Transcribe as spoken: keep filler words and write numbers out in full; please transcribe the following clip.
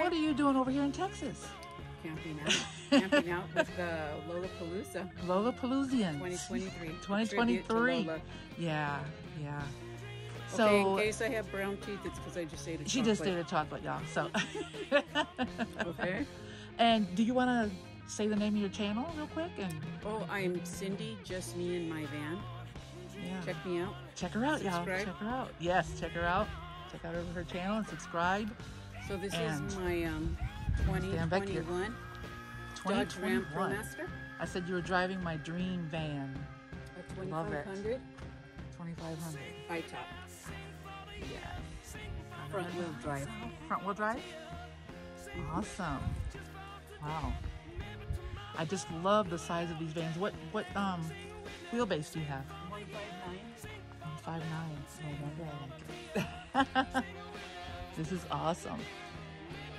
what are you doing over here in Texas? Camping out. Camping out with the Lollapalooza. Lollapaloozians. twenty twenty-three. twenty twenty-three. Yeah, yeah. So, okay, in case I have brown teeth, it's because I just ate a she chocolate. just ate a chocolate, y'all. So, Okay. And do you want to say the name of your channel real quick? And Oh, I'm Cindy, just me in my van. yeah, Check me out. check her out, y'all. Subscribe. Check her out. Yes, check her out. Check out her channel and subscribe. So this And- is my um, twenty Stand back here. twenty-one Dodge Ram ProMaster. I said you were driving my dream van. A Love it. twenty-five hundred twenty-five hundred. high top. Yes. Front wheel drive. Front wheel drive? Awesome. Wow. I just love the size of these vans. What what um wheelbase do you have? one fifty-nine. one fifty-nine. No wonder I like it. This is awesome.